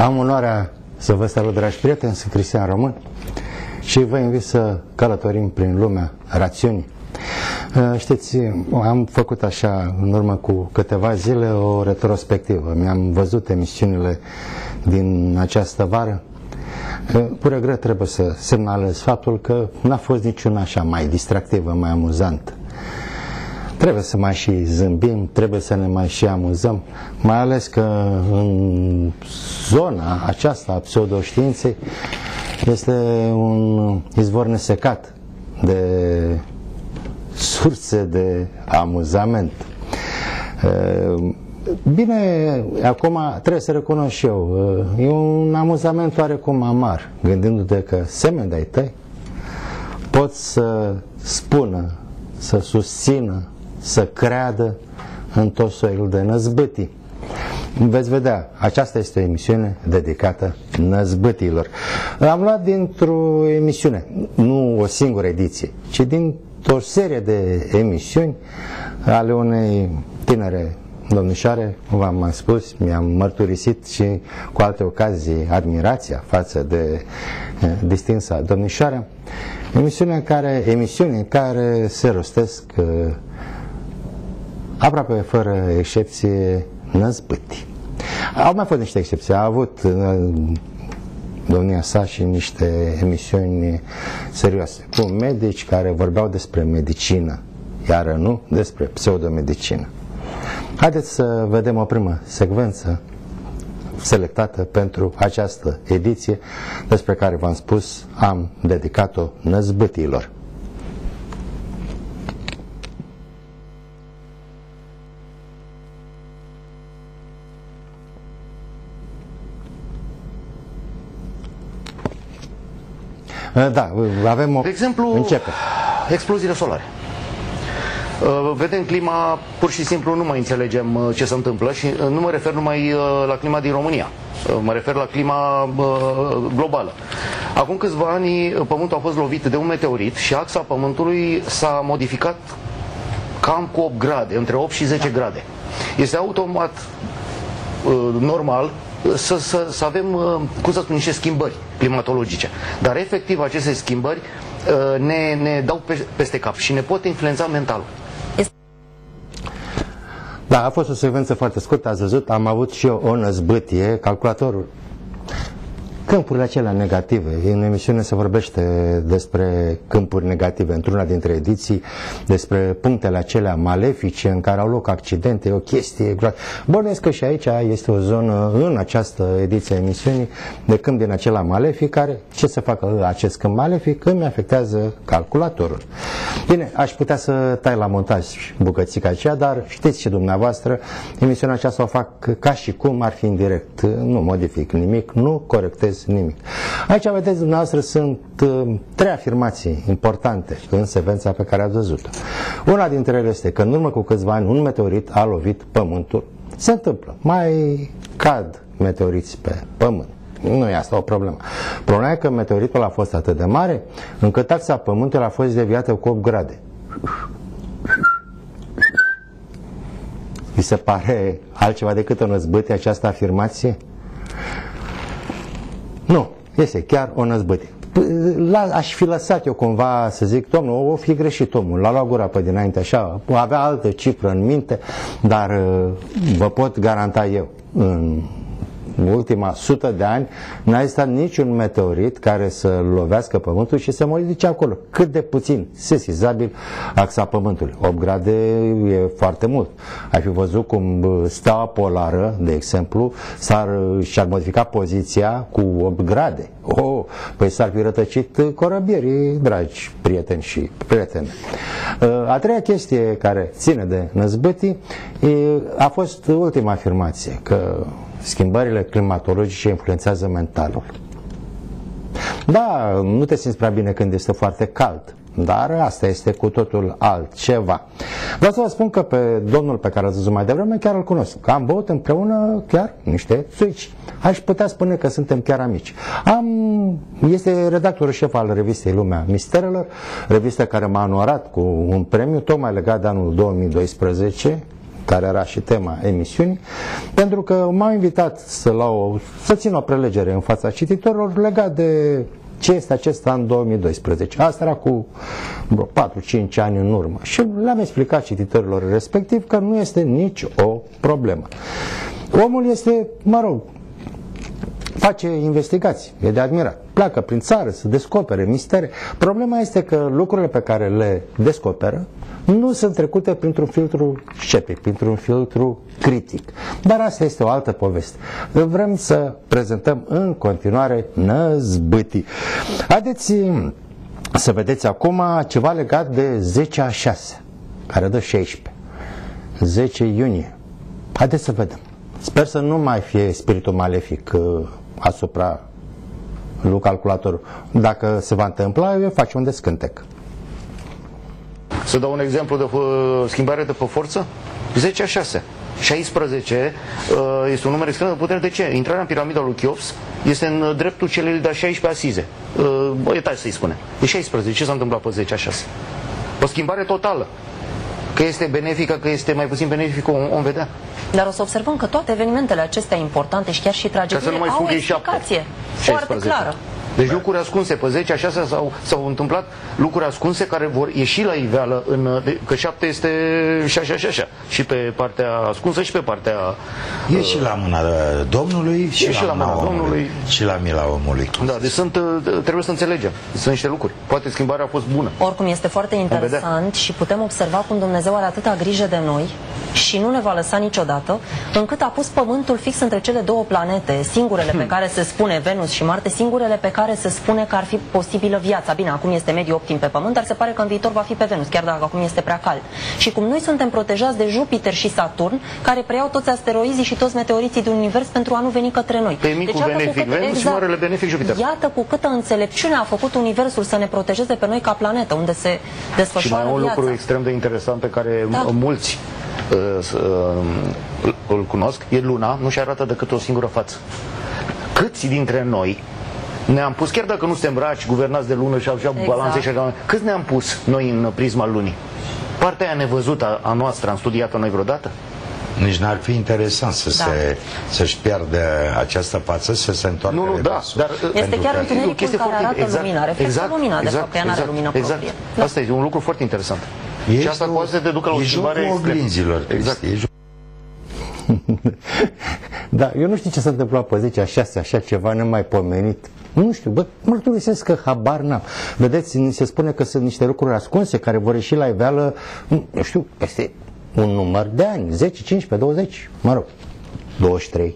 Am onoarea să vă salut, dragi prieteni, sunt Cristian Român și vă invit să călătorim prin lumea rațiunii. Știți, am făcut așa în urmă cu câteva zile o retrospectivă. Mi-am văzut emisiunile din această vară. Cu regret trebuie să semnalez faptul că n-a fost niciuna așa mai distractivă, mai amuzantă. Trebuie să mai și zâmbim, trebuie să ne mai și amuzăm, mai ales că în zona aceasta a pseudoștiinței este un izvor nesecat de surse de amuzament. Bine, acum trebuie să recunosc și eu, e un amuzament oarecum amar, gândindu-te că semeni de-ai tăi pot să spună, să susțină, să creadă în tot soiul de năzbâtii. Veți vedea, aceasta este o emisiune dedicată năzbâtilor. Am luat dintr-o emisiune, nu o singură ediție, ci dintr-o serie de emisiuni ale unei tinere domnișoare, v-am mai spus, mi-am mărturisit și cu alte ocazii admirația față de distinsa domnișoară. Emisiuni în care se rostesc aproape fără excepție năzbâtii. Au mai fost niște excepții. A avut domnia sa și niște emisiuni serioase cu medici care vorbeau despre medicină, iar nu despre pseudomedicină. Haideți să vedem o primă secvență selectată pentru această ediție, despre care v-am spus, am dedicat-o năzbâtilor. Da, avem o... De exemplu, începe. Exploziile solare. Vedem clima, pur și simplu nu mai înțelegem ce se întâmplă și nu mă refer numai la clima din România. Mă refer la clima globală. Acum câțiva ani Pământul a fost lovit de un meteorit și axa Pământului s-a modificat cam cu 8 grade, între 8 și 10 grade. Este automat normal să avem, cum să spun, niște schimbări climatologice. Dar efectiv aceste schimbări ne dau peste cap și ne pot influența mental. Da, a fost o secvență foarte scurtă, ați văzut, am avut și eu o năzbâtie, calculatorul. Câmpurile acelea negative. În emisiune se vorbește despre câmpuri negative într-una dintre ediții, despre punctele acelea malefice în care au loc accidente, o chestie groază. Bănuiesc că și aici este o zonă, în această ediție a emisiunii, de câmp din acela malefic, care, ce să facă acest câmp malefic, îmi afectează calculatorul. Bine, aș putea să tai la montaj bucățica aceea, dar știți și dumneavoastră, emisiunea aceasta o fac ca și cum ar fi în direct. Nu modific nimic, nu corectez nimic. Aici, vedeți, dumneavoastră, sunt trei afirmații importante în secvența pe care ați văzut-o. Una dintre ele este că în urmă cu câțiva ani un meteorit a lovit Pământul. Se întâmplă. Mai cad meteoriți pe Pământ. Nu e asta o problemă. Problema e că meteoritul a fost atât de mare încât axa Pământului a fost deviată cu 8 grade. Vi se pare altceva decât o năzbâtie această afirmație? Nu, este chiar o năzbâtie. Aș fi lăsat eu cumva să zic, domnul, o fi greșit omul, l-a luat gura pe dinainte, așa, avea altă cifră în minte, dar vă pot garanta eu, în ultima 100 de ani n-a existat niciun meteorit care să lovească Pământul și să modifice acolo cât de puțin sesizabil axa Pământului. 8 grade e foarte mult. Ai fi văzut cum steaua polară, de exemplu, și-ar modifica poziția cu 8 grade. Păi s-ar fi rătăcit corăbierii, dragi prieteni și prietene. A treia chestie care ține de năzbâtii a fost ultima afirmație, că schimbările climatologice influențează mentalul. Da, nu te simți prea bine când este foarte cald, dar asta este cu totul altceva. Vreau să vă spun că pe domnul pe care ați văzut mai devreme chiar îl cunosc. Am băut împreună chiar niște țuici. Aș putea spune că suntem chiar amici. Este redactorul șef al revistei Lumea Misterelor, revistă care m-a onorat cu un premiu tocmai legat de anul 2012, care era și tema emisiunii, pentru că m-au invitat să țin o prelegere în fața cititorilor legat de ce este acest an 2012. Asta era cu 4-5 ani în urmă. Și le-am explicat cititorilor respectiv că nu este nici o problemă. Omul este, face investigații, e de admirat. Pleacă prin țară să descopere mistere. Problema este că lucrurile pe care le descoperă nu sunt trecute printr-un filtru sceptic, printr-un filtru critic. Dar asta este o altă poveste. Vrem să prezentăm în continuare năzbâtii. Haideți să vedeți acum ceva legat de 10/6, care dă 16. 10 iunie. Haideți să vedem. Sper să nu mai fie spiritul malefic asupra lui calculatorul. Dacă se va întâmpla, eu facem un descântec. Să dau un exemplu de schimbare de pe forță? 10/6. 16 este un număr extrem de puternic. De ce? Intrarea în piramida lui Cheops este în dreptul celei de-a 16 asize. Etaj să-i spune. E 16. Ce s-a întâmplat pe 10/6? O schimbare totală. Că este benefică, că este mai puțin benefică, om vedea. Dar o să observăm că toate evenimentele acestea importante și chiar și tragediile au o explicație foarte clară. Deci lucruri ascunse pe 10/6 s-au întâmplat lucruri ascunse care vor ieși la iveală că 7 este 6/6 și pe partea ascunsă și pe partea e și la mâna Domnului și la mâna Domnului și la mila omului. Da, deci trebuie să înțelegem. Sunt niște lucruri. Poate schimbarea a fost bună. Oricum este foarte interesant și putem observa cum Dumnezeu are atâta grijă de noi și nu ne va lăsa niciodată, încât a pus Pământul fix între cele două planete, singurele pe care se spune Venus și Marte, singurele pe care se spune că ar fi posibilă viața. Bine, acum este mediu optim pe Pământ, dar se pare că în viitor va fi pe Venus, chiar dacă acum este prea cald. Și cum noi suntem protejați de Jupiter și Saturn, care preiau toți asteroizii și toți meteoriții din univers pentru a nu veni către noi. Pe micul benefic Venus și marele benefic Jupiter. Iată cu câtă înțelepciune a făcut Universul să ne protejeze pe noi ca planetă, unde se desfășoară viața. Și mai un lucru extrem de interesant pe care mulți îl cunosc, e Luna, nu-și arată decât o singură față. Câți dintre noi ne-am pus, chiar dacă nu suntem braci, guvernați de lună și așa balanțe și așa, câți ne-am pus noi în prisma lunii? Partea aia nevăzută a noastră, am studiat-o noi vreodată? Nici n-ar fi interesant să-și piardă această față, să se întoarcă reversul. Dar este chiar întunericul care arată lumina, reflectă lumina, de fapt, ea n-are lumină proprie. Asta e un lucru foarte interesant. Și asta poate să te ducă la o schimbare oglinzilor. Exact. Da, eu nu știu ce s-a întâmplat pe 10/6, așa ceva nemaipomenit. Nu știu, mărturisesc că habar n-am. Vedeți, ni se spune că sunt niște lucruri ascunse care vor ieși la iveală, nu știu, peste un număr de ani, 10, 15, 20, 23.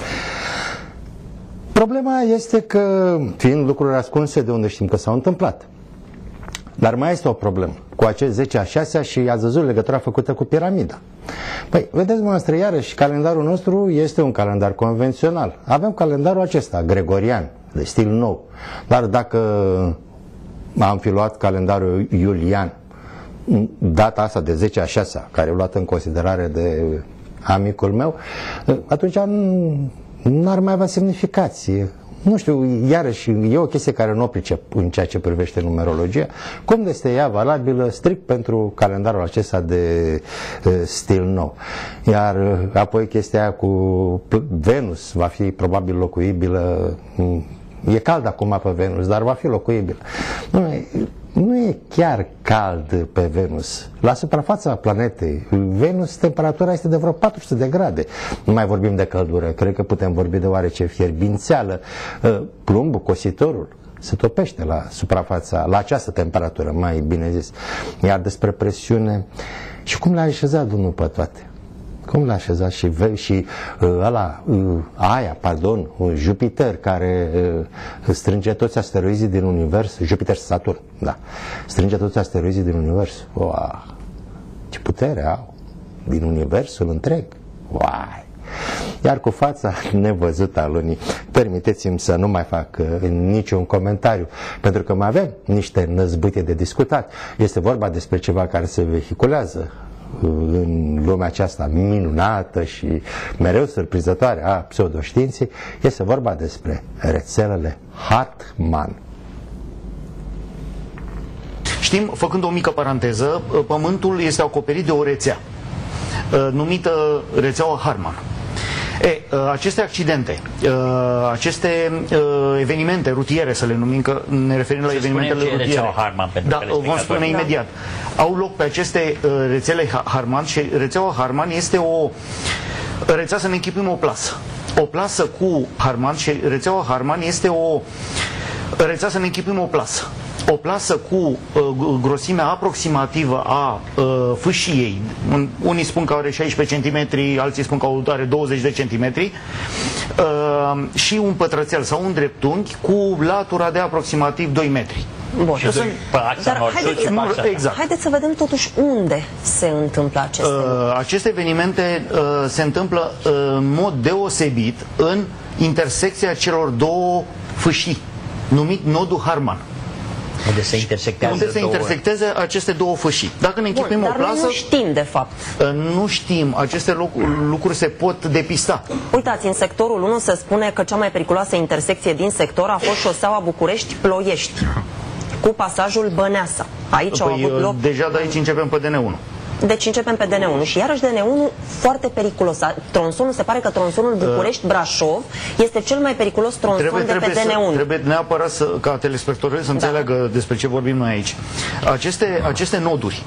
Problema este că, fiind lucruri ascunse, de unde știm că s-au întâmplat. Dar mai este o problemă cu acest 10/6 și ați văzut legătura făcută cu piramida. Păi, vedeți, noastră, iarăși, calendarul nostru este un calendar convențional. Avem calendarul acesta, gregorian, de stil nou. Dar dacă am fi luat calendarul iulian, data asta de 10/6, care e luată în considerare de amicul meu, atunci n-ar mai avea semnificație. Nu știu, iarăși, e o chestie care nu o pricep în ceea ce privește numerologia. Cum este ea valabilă strict pentru calendarul acesta de stil nou? Iar apoi chestia aia cu Venus va fi probabil locuibilă. E cald acum pe Venus, dar va fi locuibilă. Nu e chiar cald pe Venus. La suprafața planetei Venus, temperatura este de vreo 400 de grade. Nu mai vorbim de căldură, cred că putem vorbi de oarece fierbințeală. Plumbul, cositorul, se topește la suprafața, la această temperatură, mai bine zis. Iar despre presiune, și cum l-a așezat Domnul pe toate? Cum l-a așezat și Jupiter, care strânge toți asteroizii din univers, Jupiter și Saturn, da, strânge toți asteroizii din univers. Wow, ce putere au din universul întreg. Wow. Iar cu fața nevăzută a lunii, permiteți-mi să nu mai fac niciun comentariu, pentru că mai avem niște năzbâtie de discutat. Este vorba despre ceva care se vehiculează în lumea aceasta minunată și mereu surprinzătoare a pseudoștiinței. Este vorba despre rețelele Hartmann. Știm, făcând o mică paranteză, Pământul este acoperit de o rețea. numită rețeaua Harman. Aceste accidente, aceste evenimente rutiere, să le numim, că ne referim la evenimentele rutiere, vom spune imediat, au loc pe aceste rețele Harman și rețeaua Harman este o rețea, să ne închipim o plasă. O plasă cu Harman și rețeaua Harman este o rețea, să ne închipim o plasă. O plasă cu grosimea aproximativă a fâșiei, unii spun că are 16 cm, alții spun că are 20 de cm, și un pătrățel sau un dreptunghi cu latura de aproximativ 2 metri. Bun. Exact. Haideți să vedem totuși unde se întâmplă aceste aceste evenimente se întâmplă în mod deosebit în intersecția celor două fâșii, numit nodul Harman. Unde se intersecteze aceste două fâșii. Dacă ne închipim o plasă, nu știm de fapt. Nu știm, aceste lucruri se pot depista. Uitați, în sectorul 1 se spune că cea mai periculoasă intersecție din sector a fost șoseaua București-Ploiești, cu pasajul Băneasa. Aici au avut loc... Deja de aici începem pe DN1. Deci începem pe DN1 și iarăși DN1 foarte periculos. Tronsonul, se pare că tronsonul București-Brașov este cel mai periculos tronson de pe DN1. Trebuie neapărat ca telespectatorii să înțeleagă despre ce vorbim noi aici. Aceste noduri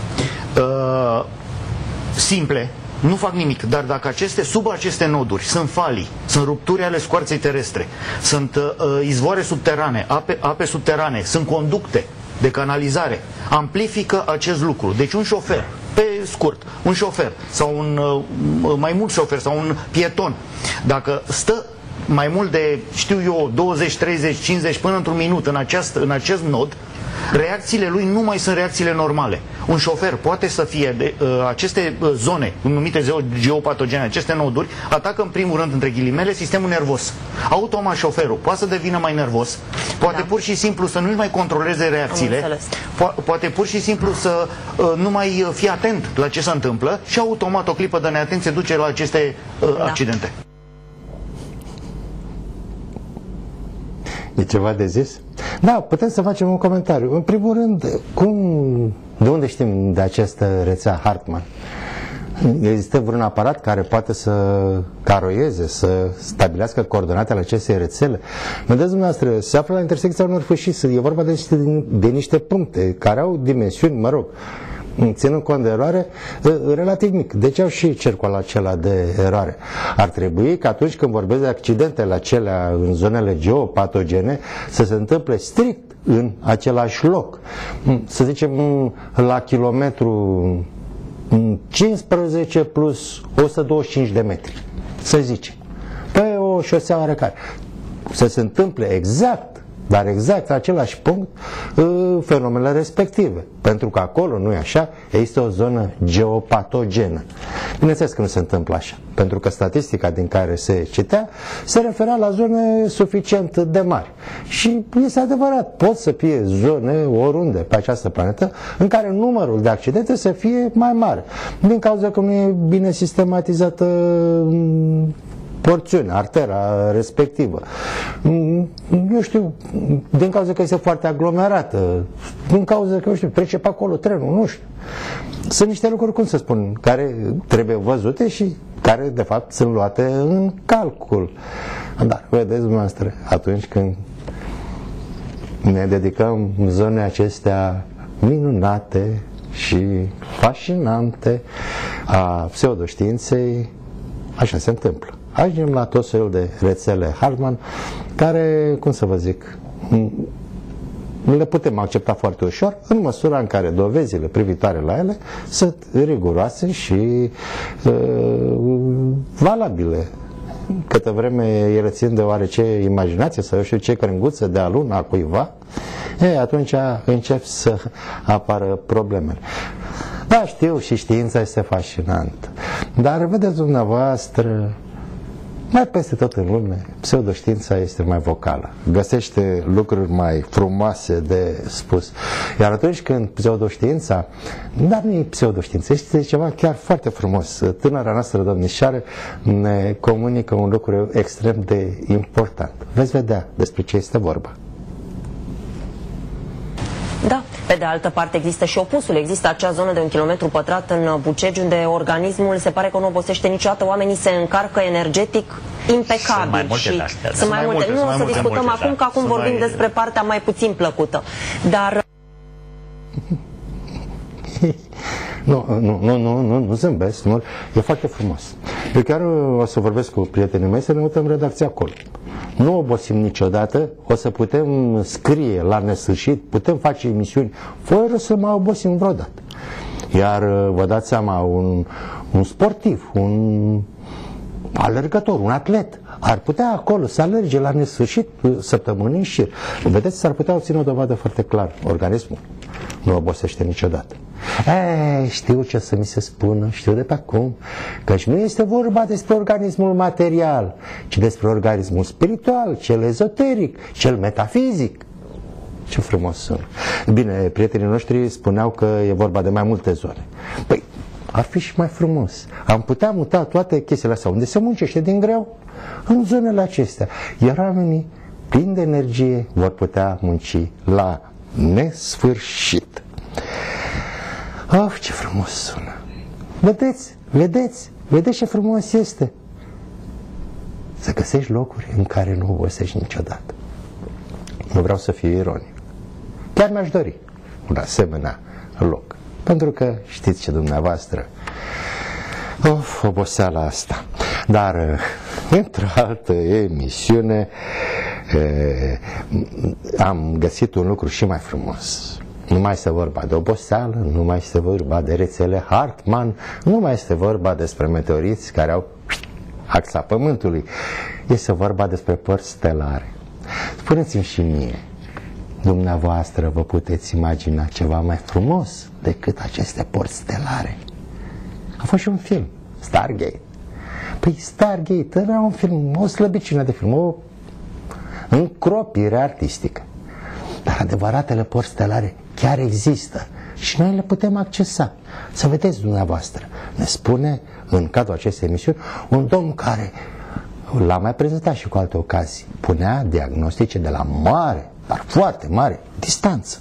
simple nu fac nimic, dar dacă sub aceste noduri sunt falii, sunt rupturi ale scoarței terestre, sunt izvoare subterane, ape subterane, sunt conducte de canalizare, amplifică acest lucru. Deci un șofer, pe scurt, un șofer sau mai mult șofer sau un pieton, dacă stă mai mult de, știu eu, 20, 30, 50 până într-un minut în acest nod, reacțiile lui nu mai sunt reacțiile normale. Un șofer poate să fie aceste zone numite geopatogene, aceste noduri, atacă în primul rând, între ghilimele, sistemul nervos. Automat șoferul poate să devină mai nervos, poate pur și simplu să nu-și mai controleze reacțiile, poate pur și simplu să nu mai fie atent la ce se întâmplă și automat o clipă de neatenție duce la aceste accidente. E ceva de zis? Da, putem să facem un comentariu. În primul rând, de unde știm de această rețea Harman? Există vreun aparat care poate să caroieze, să stabilească coordonatele acestei rețele? Vedeți dumneavoastră, se află la intersecția unor fâșii, e vorba de niște puncte care au dimensiuni, mă rog, ținând cont de eroare, relativ mic. Deci au și cercul acela de eroare. Ar trebui că atunci când vorbesc de accidentele acelea în zonele geopatogene, să se întâmple strict în același loc. Să zicem la kilometru 15 plus 125 de metri. Să zicem. Pe o șosea oarecare. Să se întâmple exact, dar exact la același punct, fenomenele respective. Pentru că acolo, nu e așa, există o zonă geopatogenă. Bineînțeles că nu se întâmplă așa, pentru că statistica din care se citea se referea la zone suficient de mari. Și este adevărat, pot să fie zone oriunde pe această planetă în care numărul de accidente să fie mai mare. Din cauza că nu e bine sistematizată porțiunea, artera respectivă. Eu știu, din cauza că este foarte aglomerată, din cauza că, eu știu, trece pe acolo trenul, nu știu. Sunt niște lucruri, cum să spun, care trebuie văzute și care, de fapt, sunt luate în calcul. Dar, vedeți dumneavoastră, atunci când ne dedicăm zone acestea minunate și fascinante a pseudoștiinței, așa se întâmplă. Ajungem la tot felul de rețele Harman, care, cum să vă zic, le putem accepta foarte ușor, în măsura în care dovezile privitoare la ele sunt riguroase și valabile. Câtă vreme ele țin de oarece imaginație sau eu știu ce crenguță de aluna a cuiva, atunci încep să apară problemele. Da, știu, și știința este fascinantă, dar vedeți dumneavoastră, mai peste tot în lume, pseudoștiința este mai vocală. Găsește lucruri mai frumoase de spus. Iar atunci când pseudoștiința, dar nu e pseudoștiință, este ceva chiar foarte frumos. Tânăra noastră domnișoară ne comunică un lucru extrem de important. Veți vedea despre ce este vorba. Da. Pe de altă parte există și opusul. Există acea zonă de 1 kilometru pătrat în Bucegi unde organismul se pare că nu obosește niciodată. Oamenii se încarcă energetic impecabil. Sunt mai multe de astea. Sunt mai multe. Nu o să discutăm acum, că acum vorbim despre partea mai puțin plăcută. Dar... Nu zâmbesc, nu, e foarte frumos. Eu chiar o să vorbesc cu prietenii mei să ne mutăm redacția acolo. Nu obosim niciodată, o să putem scrie la nesfârșit, putem face emisiuni fără să mai obosim vreodată. Iar vă dați seama, un sportiv, un alergător, un atlet, ar putea acolo să alerge la nesfârșit săptămâni în șir. Vedeți, s-ar putea obține o dovadă foarte clară. Organismul nu obosește niciodată. Știu ce să mi se spună, știu de pe acum, căci nu este vorba despre organismul material, ci despre organismul spiritual, cel ezoteric, cel metafizic. Ce frumos sună. Bine, prietenii noștri spuneau că e vorba de mai multe zone. Păi, ar fi și mai frumos. Am putea muta toate chestiile astea unde se muncește din greu în zonele acestea. Iar oamenii plini de energie vor putea munci la nesfârșit. Ce frumos sună! Vedeți ce frumos este! Să găsești locuri în care nu obosești niciodată. Nu vreau să fiu ironic. Chiar mi-aș dori un asemenea loc. Pentru că știți ce dumneavoastră, oboseala asta. Dar într-o altă emisiune am găsit un lucru și mai frumos. Nu mai este vorba de oboseală, nu mai este vorba de rețele Hartmann, nu mai este vorba despre meteoriți care au axa Pământului. Este vorba despre părți stelare. Spuneți-mi și mie, dumneavoastră vă puteți imagina ceva mai frumos decât aceste părți stelare? A fost și un film, Stargate. Păi Stargate era un film, o slăbiciune de film, o încropire artistică. Dar adevăratele părți stelare chiar există și noi le putem accesa. Să vedeți dumneavoastră, ne spune în cadrul acestei emisiuni un domn care l-a mai prezentat și cu alte ocazii. Punea diagnostice de la mare, dar foarte mare distanță.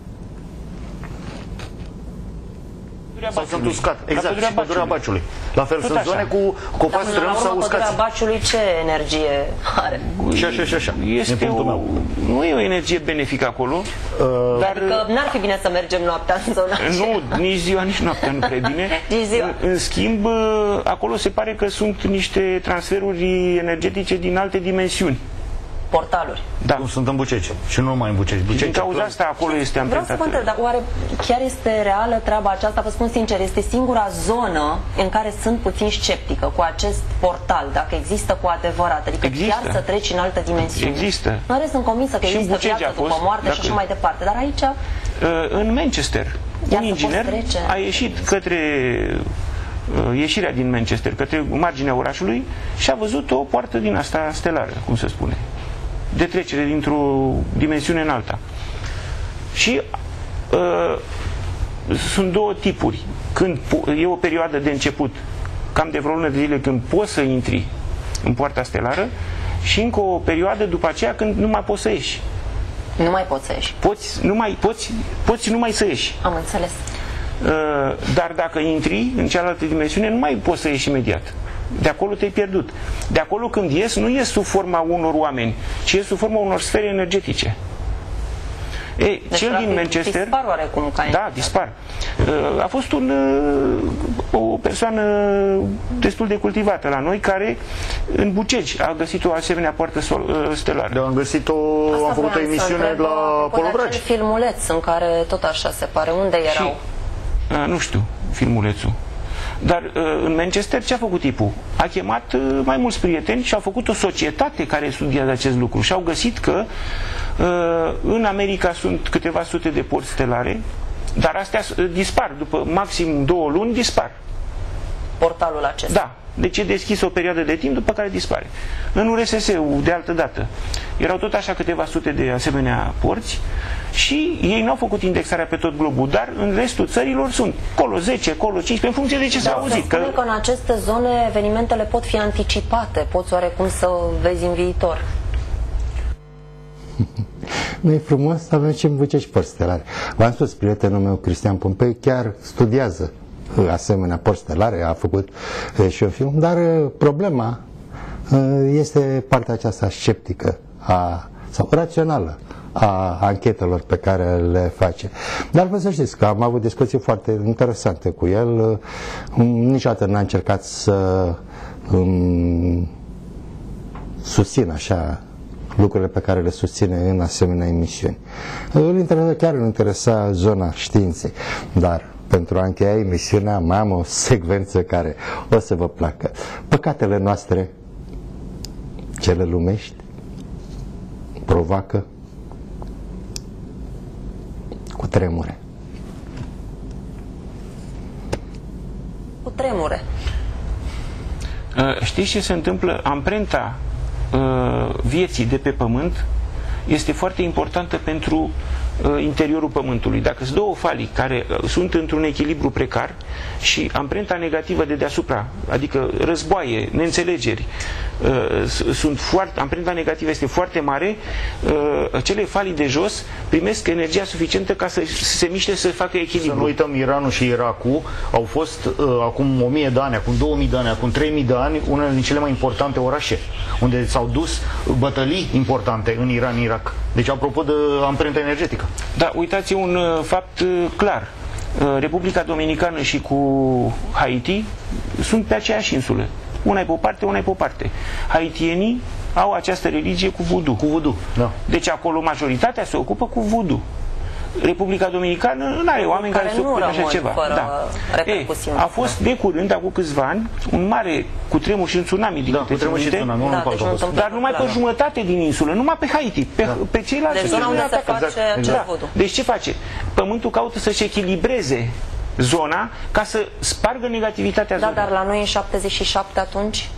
Sau sunt uscat. Exact, și pădurea Baciului. La fel, sunt zone cu copaci străini sau uscați. Pădurea Baciului ce energie are? Și așa. Nu e o energie benefică acolo. Adică n-ar fi bine să mergem noaptea în zona aceea. Nu, nici ziua, nici noaptea nu prea bine. În schimb, acolo se pare că sunt niște transferuri energetice din alte dimensiuni. Portaluri. Da. Cum sunt în Bucegi. Și nu numai în Bucegi. Din cauza asta acolo este amprentat. Vreau să vă întreb, dar oare chiar este reală treaba aceasta? Vă spun sincer, este singura zonă în care sunt puțin sceptică cu acest portal, dacă există cu adevărat. Adică chiar să treci în altă dimensiune. Există. În rest sunt convinsă că există viață după moarte și așa mai departe. Dar aici... În Manchester, un inginer a ieșit către ieșirea din Manchester, către marginea orașului și a văzut o poartă din asta stelară, cum se spune, de trecere dintr-o dimensiune în alta. Și sunt două tipuri. Când e o perioadă de început, cam de vreo lună de zile, când poți să intri în poarta stelară, și încă o perioadă după aceea când nu mai poți să ieși. Nu mai poți să ieși. Poți numai să ieși. Am înțeles. Dar dacă intri în cealaltă dimensiune, nu mai poți să ieși imediat. De acolo te-ai pierdut. De acolo când ies, nu ies sub forma unor oameni, ci ies sub forma unor sfere energetice. Deci cel din Manchester... Dispar oarecum ca Da, dispar. A fost o persoană destul de cultivată la noi, care în Bucegi a găsit o asemenea poartă stelară. Am găsit-o, am făcut o emisiune la Polovragi. Filmuleț în care tot așa se pare. Unde erau? Nu știu, filmulețul. Dar în Manchester ce a făcut tipul? A chemat mai mulți prieteni și au făcut o societate care studiază acest lucru și au găsit că în America sunt câteva sute de porți stelare, dar astea dispar, după maxim 2 luni dispar. Portalul acesta. Da. Deci e deschis o perioadă de timp, după care dispare. În URSS-ul, de altă dată, erau tot așa câteva sute de asemenea porți și ei n-au făcut indexarea pe tot globul, dar în restul țărilor sunt colo 10, colo 15, în funcție de ce s-a auzit. Se spune că în aceste zone evenimentele pot fi anticipate, poți oarecum să vezi în viitor. nu e frumos să avem ce învățești porți stelare. V-am spus, prietenul meu, Cristian Pompei, chiar studiază asemenea porți stelare, a făcut și un film, dar problema este partea aceasta sceptică sau rațională a anchetelor pe care le face. Dar vă să știți că am avut discuții foarte interesante cu el. Niciodată n-a încercat să susțin așa lucrurile pe care le susține în asemenea emisiuni. Chiar îl interesa zona științei, dar pentru a încheia emisiunea mai am o secvență care o să vă placă. Păcatele noastre, cele lumești, provoacă cu tremure. Cu tremure. Știți ce se întâmplă? Amprenta vieții de pe pământ este foarte importantă pentru interiorul pământului. Dacă sunt două falii care sunt într-un echilibru precar și amprenta negativă de deasupra, adică războaie, neînțelegeri, amprenta negativă este foarte mare, cele falii de jos primesc energia suficientă ca să se miște, să facă echilibru. Să nu uităm, Iranul și Irakul au fost acum 1000 de ani, acum 2000 de ani, acum 3000 de ani unele din cele mai importante orașe, unde s-au dus bătălii importante în Iran, Irak. Deci apropo de amprenta energetică. Da, uitați, un fapt clar. Republica Dominicană și cu Haiti sunt pe aceeași insulă. Una e pe o parte, una e pe o parte. Haitienii au această religie cu voodoo. Cu voodoo, da. Deci acolo majoritatea se ocupă cu voodoo. Republica Dominicană nu are oameni care se ocupă de așa ceva. Da. A fost de curând, acum câțiva ani, un mare cutremur și un tsunami din câte țin minte, dar numai pe jumătate din insulă, numai pe Haiti, pe ceilalți. Deci zona unde se face voodoo. Deci ce face? Pământul caută să-și echilibreze zona ca să spargă negativitatea zonei. Da, dar la noi în 77 atunci?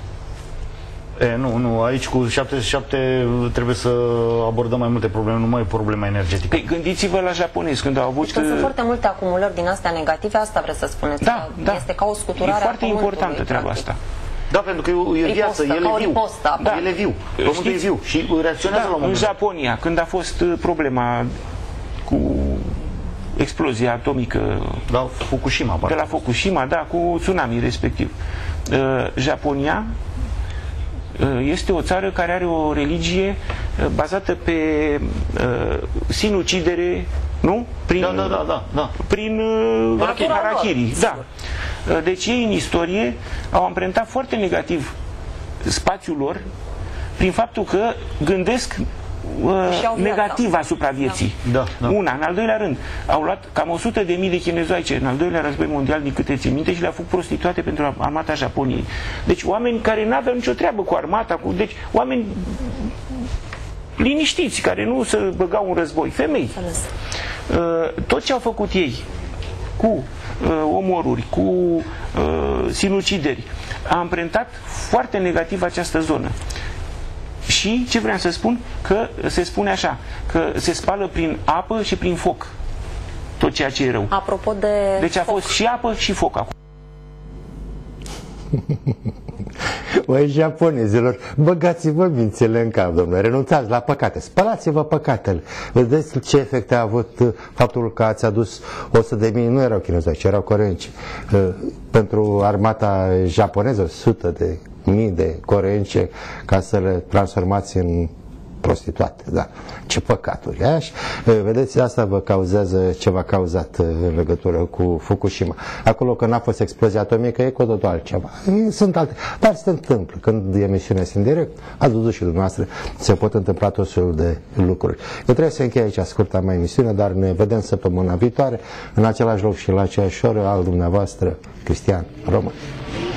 Nu, aici cu 77 trebuie să abordăm mai multe probleme, nu mai problema energetică. Păi gândiți-vă la japonezi, când au avut... Deci sunt foarte multe acumulări din astea negative, asta vreți să spuneți? Da, da. Este ca o scuturare. E foarte importantă treaba asta. Da, pentru că e viață, el e viu. Da. El e viu, pământul e viu și reacționează la un moment. În Japonia, când a fost problema cu explozia atomică da, Fukushima, de la Fukushima, da, cu tsunami respectiv. Japonia este o țară care are o religie bazată pe sinucidere, nu? Prin, prin harakiri. Da. Deci ei în istorie au amprentat foarte negativ spațiul lor prin faptul că gândesc negativ asupra vieții. Da. Una. În al doilea rând, au luat cam 100.000 de chinezoaice în al doilea război mondial, din câte țin minte, și le-au făcut prostituate pentru armata Japoniei. Deci oameni care nu aveau nicio treabă cu armata, deci oameni liniștiți, care nu se băgau în război, femei. Tot ce au făcut ei cu omoruri, cu sinucideri, a amprentat foarte negativ această zonă. Și ce vreau să spun? Că se spune așa, că se spală prin apă și prin foc tot ceea ce e rău. Apropo de deci a fost și apă și foc acum. Băi, japonezilor, băgați-vă mințele în cap, domnule, renunțați la păcate, spălați-vă păcatele. Vedeți ce efecte a avut faptul că ați adus 100.000, nu erau chinezoici, erau coreenci, pentru armata japoneză, 100.000 de coreenci ca să le transformați în prostituate, da. Ce păcaturi, așa? Vedeți, asta vă cauzează ce v-a cauzat în legătură cu Fukushima. Acolo că n-a fost explozie atomică, e cu totul altceva. Sunt alte, dar se întâmplă. Când emisiunea este în direct, ați văzut și dumneavoastră, se pot întâmpla tot felul de lucruri. Eu trebuie să închei aici scurta mea emisiune, dar ne vedem săptămâna viitoare, în același loc și la aceeași oră, al dumneavoastră, Cristian Roman.